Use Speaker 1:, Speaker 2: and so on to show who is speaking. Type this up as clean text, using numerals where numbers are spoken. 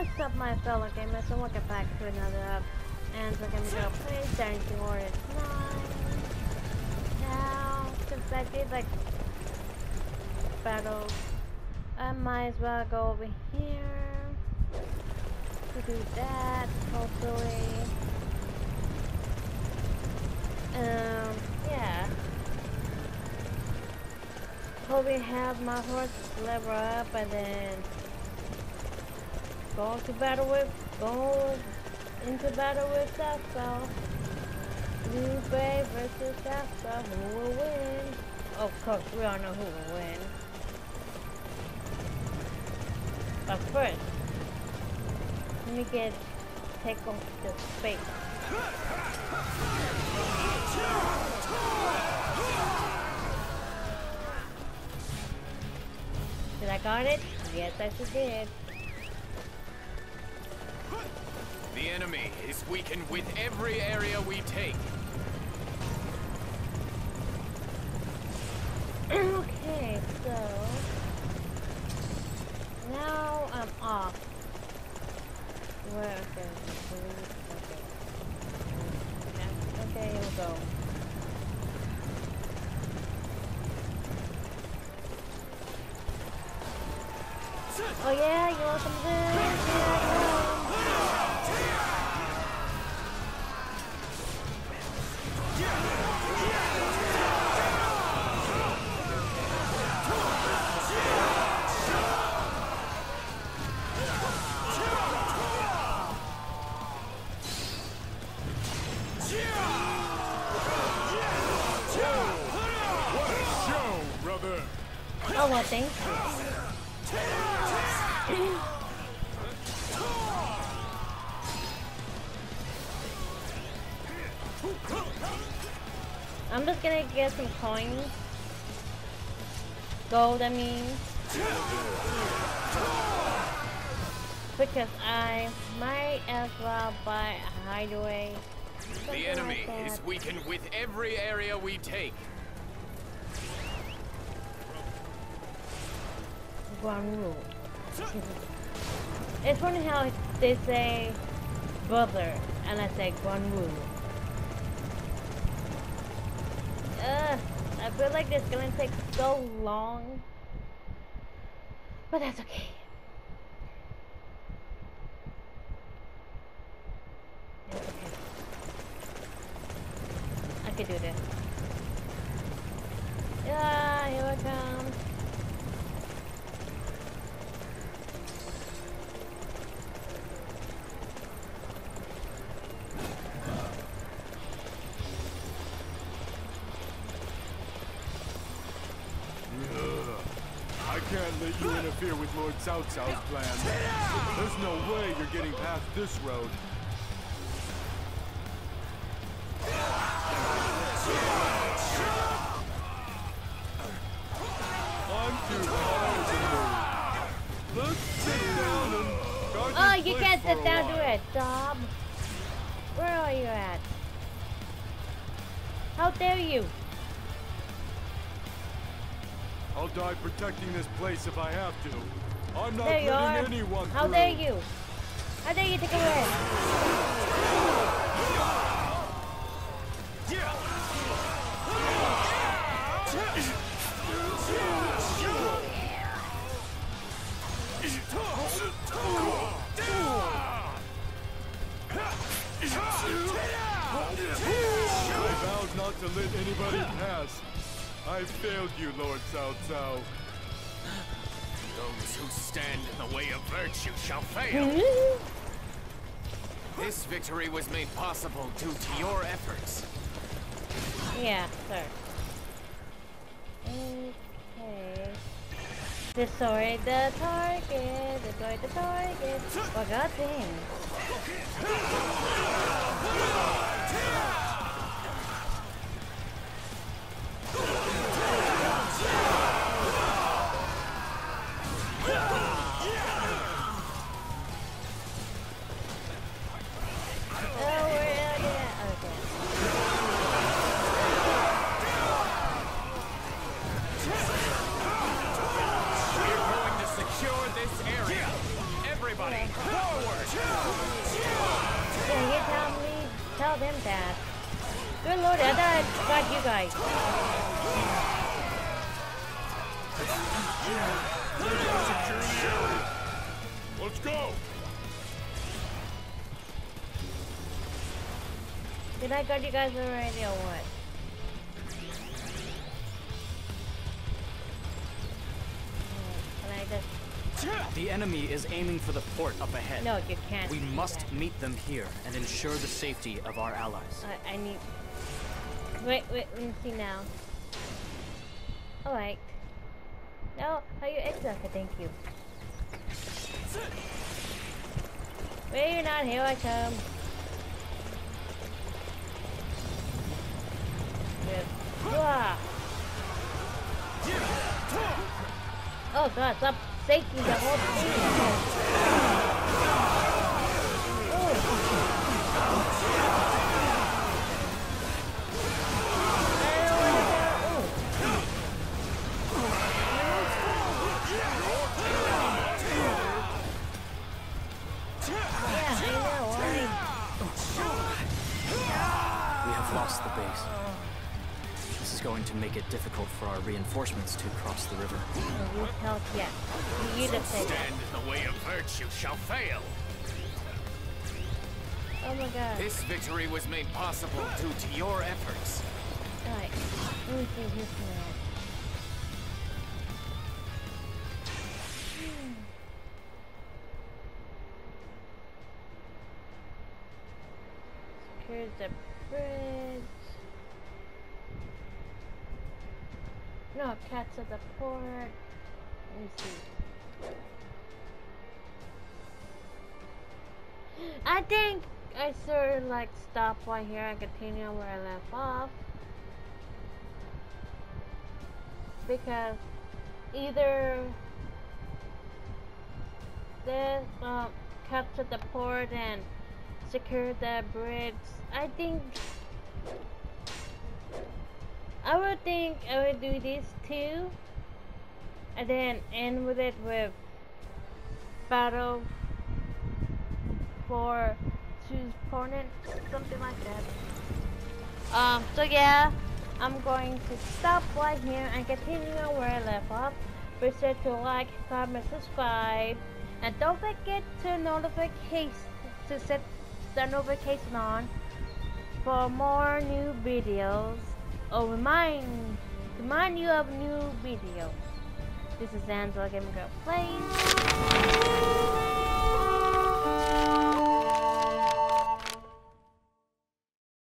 Speaker 1: What's up, my fellow gamers, and welcome back to another and we're gonna go play Dynasty Warriors 9. Now, since I did like battles, I might as well go over here to do that, hopefully. Yeah. Hopefully have my horse level up and then go into battle with South. Blue Bay versus South. Who will win? Oh, of course, we all know who will win. But first, let me take off the space. Did I got it? Yes, I did.
Speaker 2: The enemy is weakened with every area we take.
Speaker 1: Okay, so now I'm off. Where? Okay, here we go. Oh yeah, you want some of this? Oh well, thank you. I'm just gonna get some coins. Gold, I mean. Because I might as well buy a hideaway.
Speaker 2: The enemy is weakened with every area we take.
Speaker 1: Guanru. It's funny how they say brother and I say Guanru. I feel like this is gonna take so long, but that's okay. It's okay. I can do this. Yeah, here I come.
Speaker 3: I can't let you interfere with Lord Cao Cao's plans. There's no way you're getting past this road. I'm too tired to move. Let's sit down and guard
Speaker 1: Oh,
Speaker 3: this
Speaker 1: you
Speaker 3: place
Speaker 1: can't
Speaker 3: for
Speaker 1: sit
Speaker 3: a
Speaker 1: down
Speaker 3: while.
Speaker 1: to it, Dob. Where are you at? How dare you?
Speaker 3: I'll die protecting this place if I have to. I'm not
Speaker 1: There you are.
Speaker 3: letting anyone
Speaker 1: How
Speaker 3: through.
Speaker 1: dare you? How dare you take away?
Speaker 3: I vowed not to let anybody pass. I failed you, Lord Cao Cao.
Speaker 2: Those who stand in the way of virtue shall fail. This victory was made possible due to your efforts.
Speaker 1: Yeah, sir. Okay. Destroy the target. Destroy the target. Oh, god dang. Oh, we're out of Okay.
Speaker 2: We're going to secure this area. Everybody, forward!
Speaker 1: Yeah, you tell them that. Good lord, I thought I got you guys.
Speaker 3: Let's go!
Speaker 1: Did I got you guys already or what? Can I just...
Speaker 4: The enemy is aiming for the port up ahead.
Speaker 1: No, you can't.
Speaker 4: We
Speaker 1: do
Speaker 4: must
Speaker 1: that.
Speaker 4: meet them here and ensure the safety of our allies.
Speaker 1: I need... Wait, let me see now. Alright. No, how you exit? Okay, thank you. Wait, you're not, here I come. Good. Wah. Oh god, stop shaking the whole thing.
Speaker 4: We have lost the base. This is going to make it difficult for our reinforcements to cross the river.
Speaker 1: You tell, yeah. You just say that.
Speaker 2: Stand in the way of virtue shall fail.
Speaker 1: Oh my god.
Speaker 2: This victory was made possible due to your efforts.
Speaker 1: Alright, let me see this now. Secure the bridge. No, cats at the port. Let me see. I think I sort of like stop right here and continue where I left off. Because either this capture the port and secure the bridge. I would think I would do these two and then end with it with battle for choose opponent, something like that. So yeah, I'm going to stop right here and continue where I left off. Be sure to like, comment, subscribe, and don't forget to set the notification on for more new videos, or remind you of new videos. This is Angela Gamer Girl Plays.